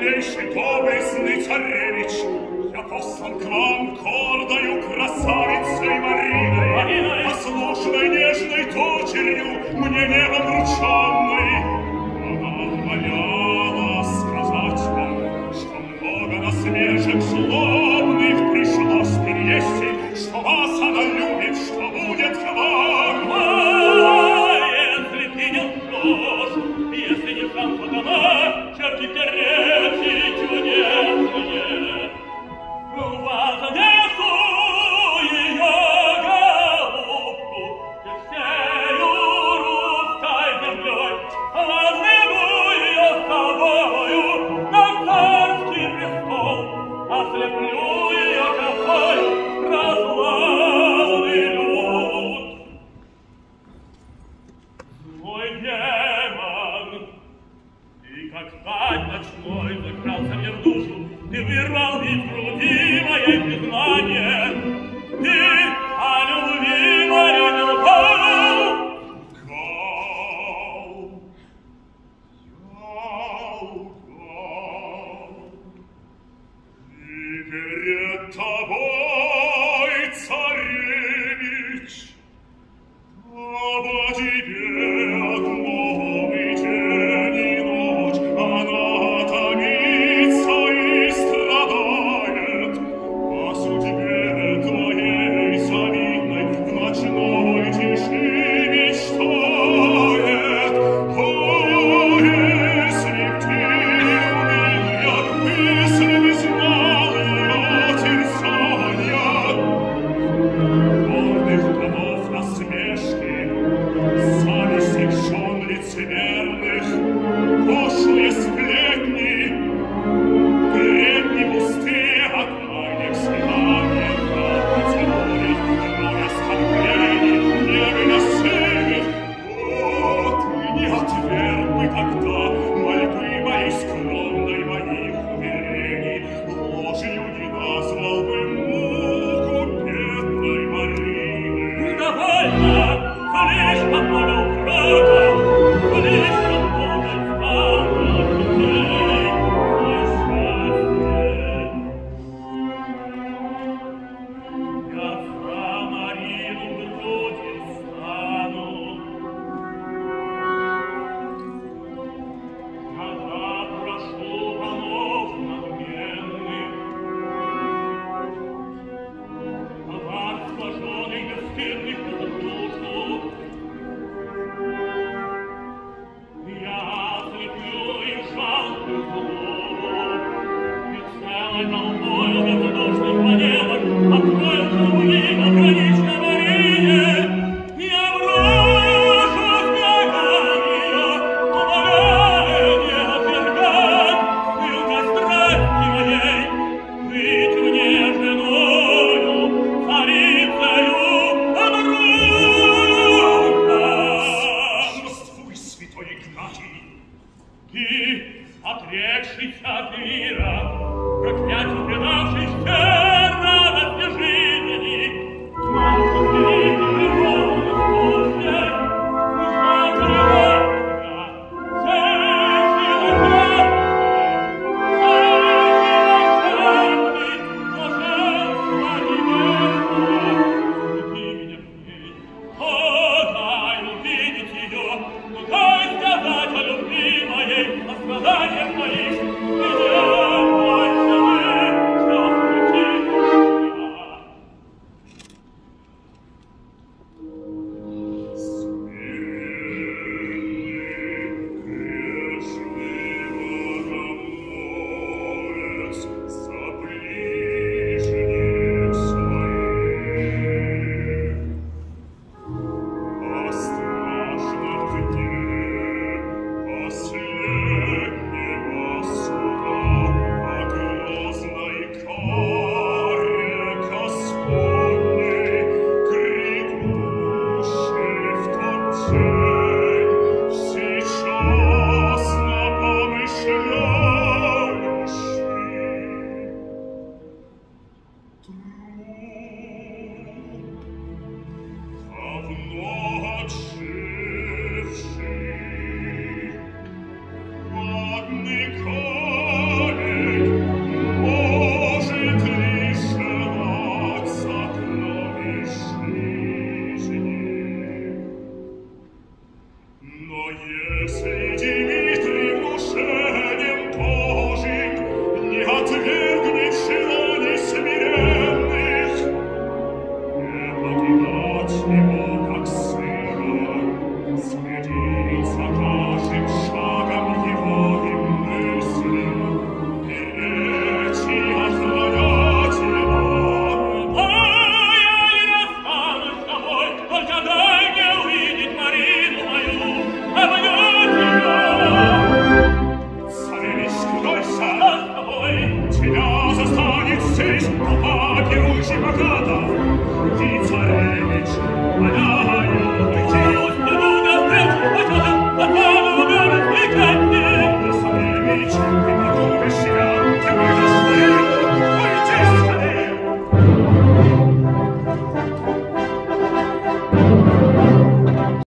милейший, доблестный царевич, я послан к вам гордою красавицей Мариной, послушной нежной дочерью, мне небом врученной. Она умоляла сказать вам, что много насмешек злобных пришлось перенести, что вас она любит, что будет к вам. Если ты не лжешь, если не сам сатана, чертите речи чудесные, вознесу ее голубку всею русской землей, возьму ее с собою на царский престол, ослеплю ее красою развалный люд. Злой демон, ты как тань ночной закрался мне в душу, ты вырвал из груди моей признание, ты о любви моей не лгал. И перед тобой, царевич, об тебе отмолвить день и ночь, она томится и страдает о судьбе твоей завидной, в ночной тиши мечтает. О, если б ты, милая, если б знал ее терзания, гордых домов насмешки, зависти жен лицемерных, пошлые сплетни, бредни пустые от тайных свиданий, от поцелуев, кроме оскорблений, невыносимых. О, ты не отверг бы тогда мольбы моей скромной, моих уверений, ложью не назвал бы муку бедной Марины. Довольно! Слишком много упреков, слишком много славных людей, мой счастье. Я за Марину в груди стану, когда прошу домов надменных, коварство жен и бесстыдных в душу. Я ослеплю их жалкую злобу, и целой толпою бездушных монеток открою круги на граничной Марине. Я брошу смягание, умоляя не отвергать, пылкой страсти моей, быть мне женою, царицею Амруна. Торжествуй, святой Игнатий! Ты, отрекшийся от мира, проклятию предавшийся,